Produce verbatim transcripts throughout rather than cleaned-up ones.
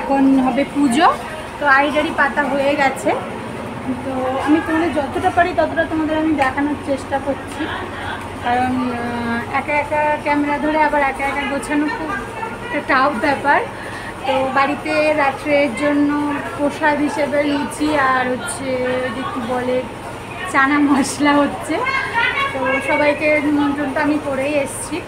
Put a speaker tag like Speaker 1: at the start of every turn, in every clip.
Speaker 1: এখন হবে পুজো। তো আইডারি পাতা হয়ে গেছে, তো আমি তোমাদের যতটা পারি ততটা তোমাদের আমি দেখানোর চেষ্টা করছি, কারণ একা একা ক্যামেরা ধরে আবার একা একা গোছানো খুব একটা টাফ ব্যাপার। তো বাড়িতে রাত্রের জন্য প্রসাদ হিসেবে লুচি আর হচ্ছে কি বলে চানা মশলা হচ্ছে, তো সবাইকে নিমন্ত্রণটা আমি করেই এসেছি।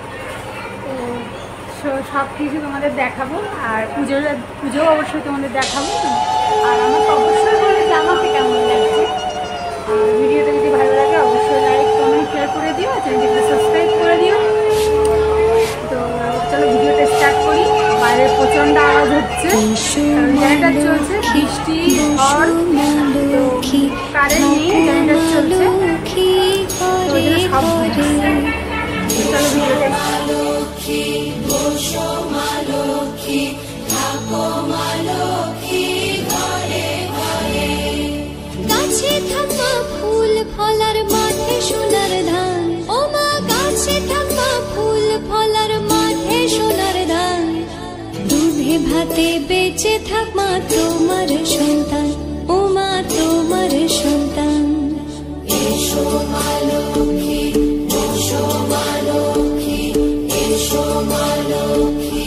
Speaker 1: তো সব কিছু তোমাদের দেখাবো, আর পুজোর পুজোও অবশ্যই তোমাদের দেখাবো। আর আমাকে অবশ্যই বলে যে আমাকে কেমন লাগছে। ভিডিওটা যদি ভালো লাগে অবশ্যই লাইক কমেন্ট শেয়ার করে দিও, চ্যানেলটিকে সাবস্ক্রাইব করে দিও। তো চলো ভিডিওটা স্টার্ট করি। বাইরে প্রচণ্ড আওয়াজ হচ্ছে, কারণ জেনারেটর চলছে, বৃষ্টি ঝড়, তো কারেন্ট নেই, জেনারেটর চলছে, তো এগুলো সব হচ্ছে। চলো ভিডিওটা
Speaker 2: গাছে থাকা ফুল ফলার মাঠে সোনার ধান, ও মা গাছে থাকা ফুল ফলার মাঠে সোনার ধান, দুধে ভাতে বেঁচে থাক মা তোমার সন্তান, ও মা তোমার সন্তান। এসো মা লক্ষ্মী, এসো মা লক্ষ্মী, এসো মা লক্ষ্মী।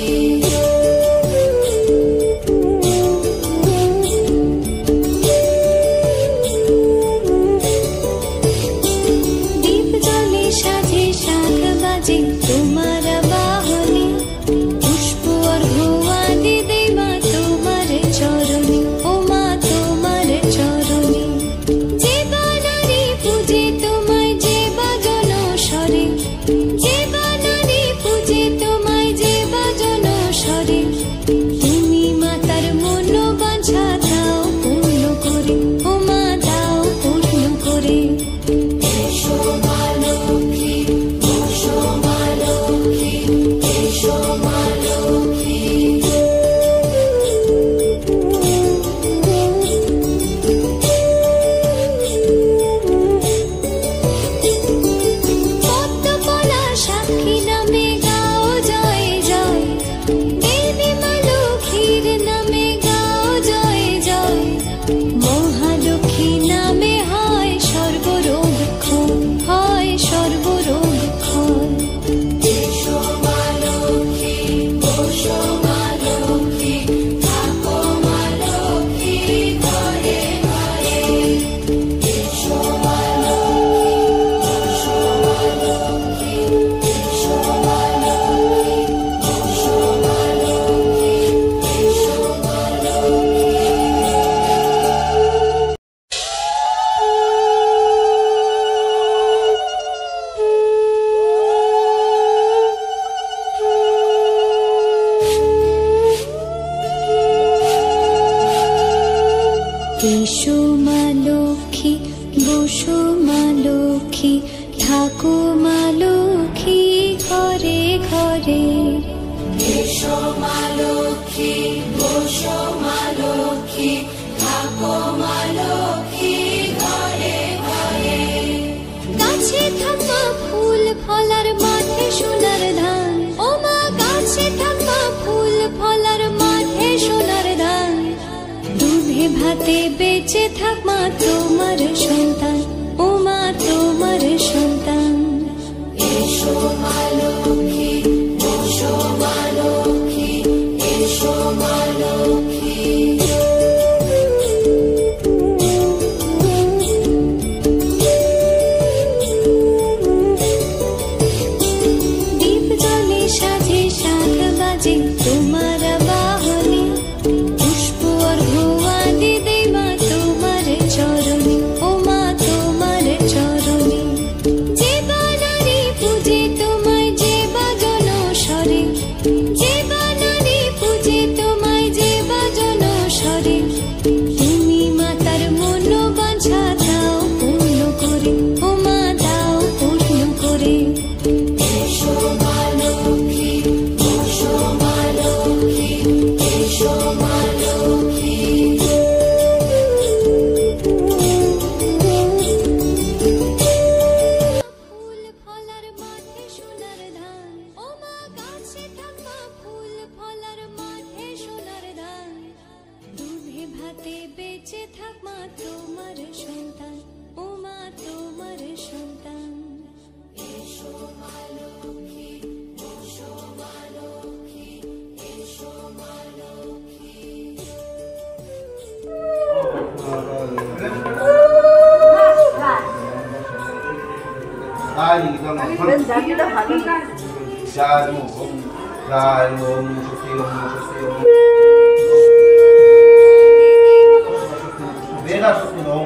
Speaker 2: দীপ জ্বলে সাজে শাখ বাজে তোমার বাহনে, পুষ্প অর্ঘ্য আদি দেই মা তোমার চরণে, ও মা তোমার চরণে। যে বানারি পূজে তোমায় যে বাজন স্বরে, যে বানারি পূজে তোমায় যে বাজন স্বরে, তুমি মাতার মন বাঞ্ছা দাও পূর্ণ করে, ও মা দাও পূর্ণ করে। এসো মা লক্ষ্মী, এসো মা লক্ষ্মী, এসো মা লক্ষ্মী। পদ্মপলা সাক্ষী নামে গাও জয় জয়, দেবী মা লক্ষ্মীর নামে গাও জয় জয়, মহালক্ষ্মী নামে হয় সর্বরোগ ক্ষয়, হয় সর্বরোগ ক্ষয়। এসো মা লক্ষ্মী, এসো মা লক্ষ্মী, থাকো মা লক্ষ্মী ঘরে ঘরে। এসো মা লক্ষ্মী, এসো মা লক্ষ্মী, এসো মা লক্ষ্মী, এসো মা লক্ষ্মী, এসো মা লক্ষ্মী। এসো মা লক্ষ্মী, বসো মা লক্ষ্মী, থাকো মা লক্ষ্মী ঘরে ঘরে। এসো মা লক্ষ্মী, বসো মা লক্ষ্মী, থাকো মা লক্ষ্মী ঘরে ঘরে। গাছে থাকা ফুল ফলার মাঠে সোনার ধান, ও মা গাছে থাকা ফুল ফলার মাঠে সোনার ধান, দুধে ভাতে বেঁচে থাক মা তোমার সন্তান, ও মা তোমার সন্তান। এসো মা লক্ষ্মী, এসো মা লক্ষ্মী, এসো মা লক্ষ্মী। দীপ জ্বলে সাজে শাখ বাজে তোমার বাহনে, পুষ্প অর্ঘ্য আদি দেই মা তোমার চরণে, ও মা তোমার চরণে। যে বানারি পূজে তোমায় যে বেঁচে থাক মা তোমার সন্তান, ও মা তোমার সন্তান। এসো মা লক্ষ্মী, এসো মা লক্ষ্মী, এসো মা Lakshmi.
Speaker 3: Dai, dai, dai, om shakti, om shakti, om. Veda shakti, om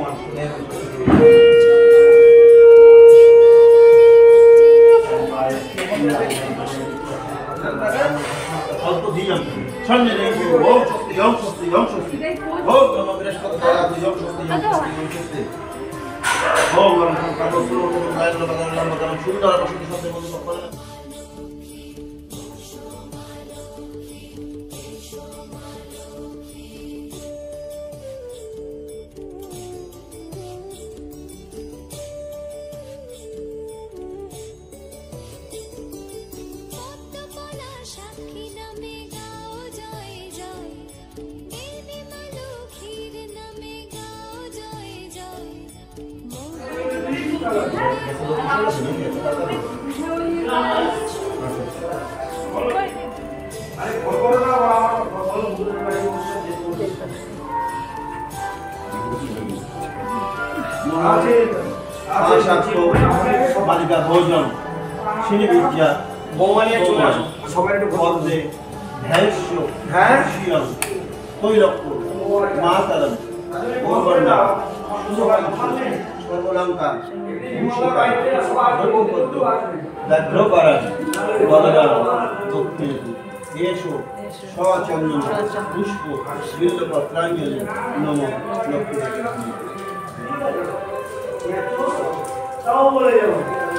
Speaker 3: Alto diam. Sanne dengi, om shakti, om shakti, om shakti. Om Namo Vrishpataya, om shakti, om shakti, om shakti. Om Namo Kato Suro, Om Namo Kato Suro, Om Namo Kato Suro, Om Namo Kato Suro, Om বালিকা ভোজন শ্রী বিদ্যা পদ্মে ধ্যাস্য ধ্যাস্যম তৈলক্য মাতারম ওবর্ণা সর্বলঙ্কা ভূষিকা রঘুপদ্ম দাদ্রপারাণ বলরাম দক্ষিণেতু এসো সচন্দন পুষ্প বিল্লপত্রাঞ্জলি নম লক্ষ্মী। তাও বলে যাও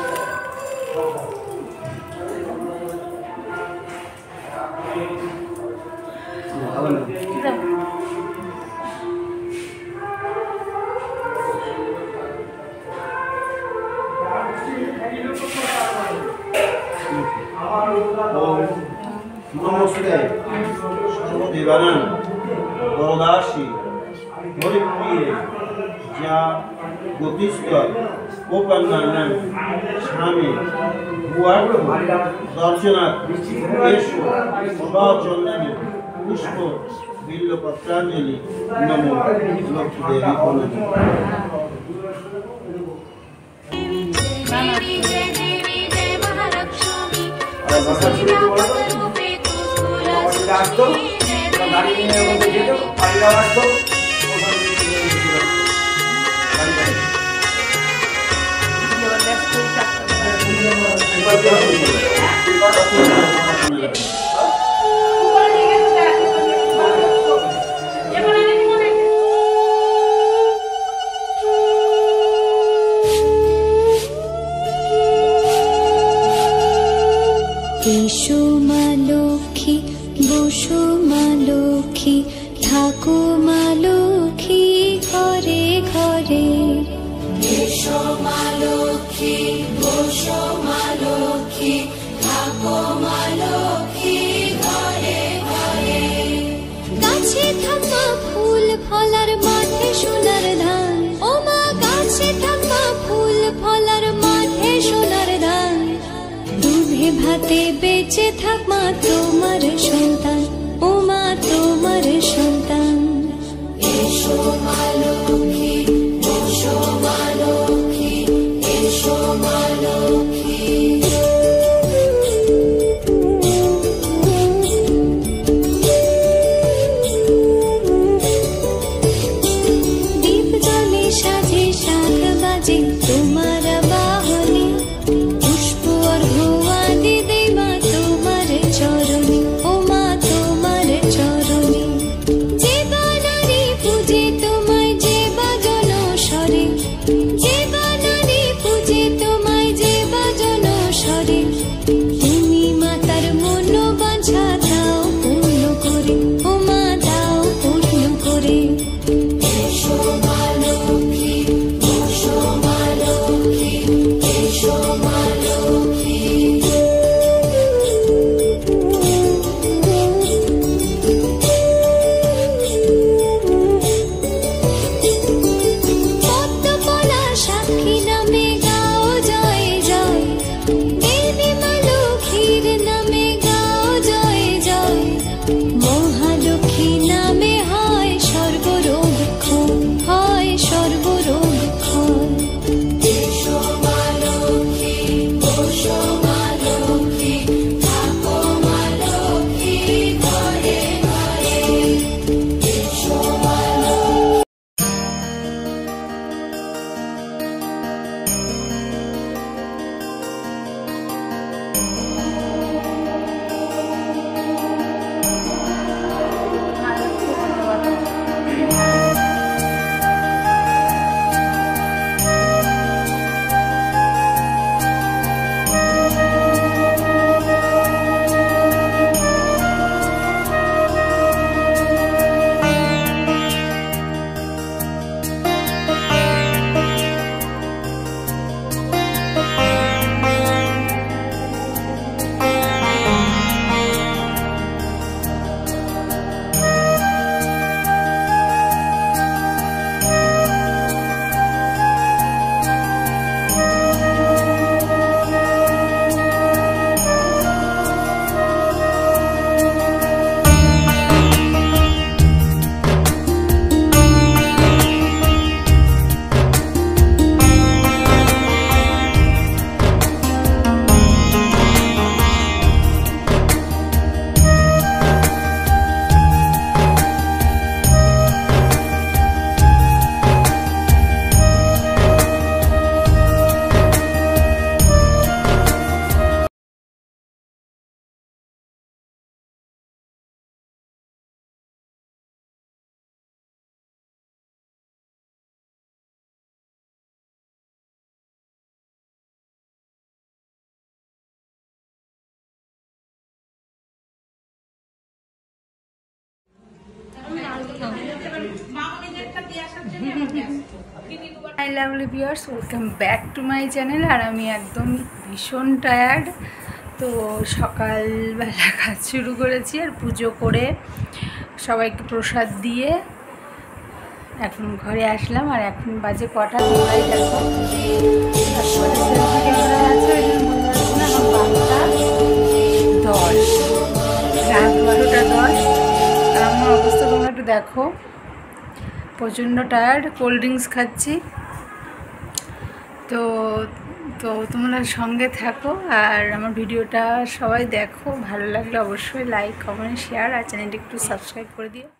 Speaker 3: নমস্তে সর্বদেবানাং বরদাসী হরিপ্রিয়ে যা গতিস্তর গোপন্নানাং স্বামী ভুয়ার্থ দর্শনাথ এসো সচন্দনী পুষ্প বিল্লপত্রাঞ্জলি নম লক্ষ্মী দেবী প্রণাম।
Speaker 2: এসো মা লক্ষ্মী, বসো মা লক্ষ্মী, থাকো মা লক্ষ্মী ঘরে ঘরে। এসো মা লক্ষ্মী, বসো মা লক্ষ্মী, থাকো মা লক্ষ্মী ঘরে ঘরে। গাছে থাকা ফুল ফলার মাঠে সোনার ধান, ও মা গাছে থাকা ফুল ফলার মাঠে সোনার ধান। দুধে ভাতে বেঁচে থাক মা তোমার সন্তান, ও মা তোমার সন্তান। এসো মা লক্ষ্মী, এসো মা লক্ষ্মী, এসো মা লক্ষ্মী। দীপ জ্বলে সাজে শাখ বাজে তোমার বাহনে, পুষ্প অর্ঘ্য আদি দেই মা তোমার চরণে, ও মা তোমার
Speaker 1: hi lovely viewers, welcome back to my channel. আর আমি একদম ভীষণ টায়ার্ড। তো সকালবেলা কাজ শুরু করেছি, আর পুজো করে সবাইকে প্রসাদ দিয়ে এখন ঘরে আসলাম। আর এখন বাজে কটা তোমরাই দেখো। তারপরে সেলফি ক্যামেরা আছে, ওই জন্য বলতে পারছি না। এখন বারোটা দশ, রাত বারোটা দশ। আর আমার অবস্থা তোমরা একটু দেখো, প্রচণ্ড টায়ার্ড। কোল্ড ড্রিঙ্কস খাচ্ছি। তো তো তোমরা সঙ্গে থাকো আর আমার ভিডিওটা সবাই দেখো। ভালো লাগলে অবশ্যই লাইক, কমেন্ট, শেয়ার আর চ্যানেলটি একটু সাবস্ক্রাইব করে দিও।